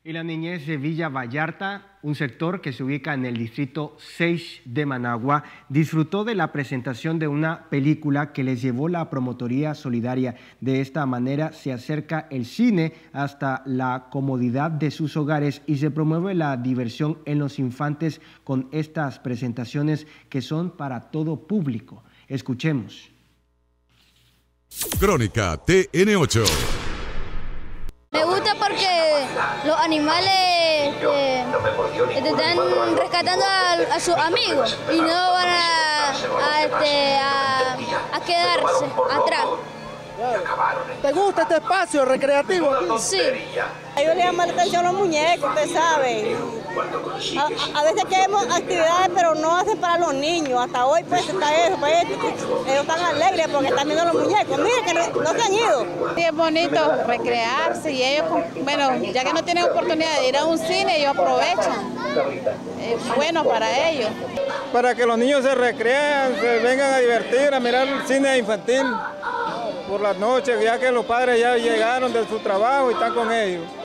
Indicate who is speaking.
Speaker 1: Y la niñez de Villa Vallarta, un sector que se ubica en el distrito 6 de Managua, disfrutó de la presentación de una película que les llevó la promotoría solidaria. De esta manera se acerca el cine hasta la comodidad de sus hogares y se promueve la diversión en los infantes con estas presentaciones que son para todo público. Escuchemos.
Speaker 2: Crónica TN8.
Speaker 3: Me gusta porque los animales están rescatando a sus amigos y no van a quedarse atrás.
Speaker 4: ¿Te gusta este espacio recreativo aquí?
Speaker 3: Sí.
Speaker 5: A ellos les llama la atención los muñecos, usted sabe. A veces queremos actividades, pero no hacen para los niños. Hasta hoy pues está eso, pues, ellos están alegres porque están viendo los muñecos. Miren que no se han ido.
Speaker 6: Sí, es bonito recrearse y ellos, bueno, ya que no tienen oportunidad de ir a un cine, ellos aprovechan. Es bueno para ellos.
Speaker 4: Para que los niños se recreen, se vengan a divertir, a mirar el cine infantil por las noches, ya que los padres ya llegaron de su trabajo y están con ellos.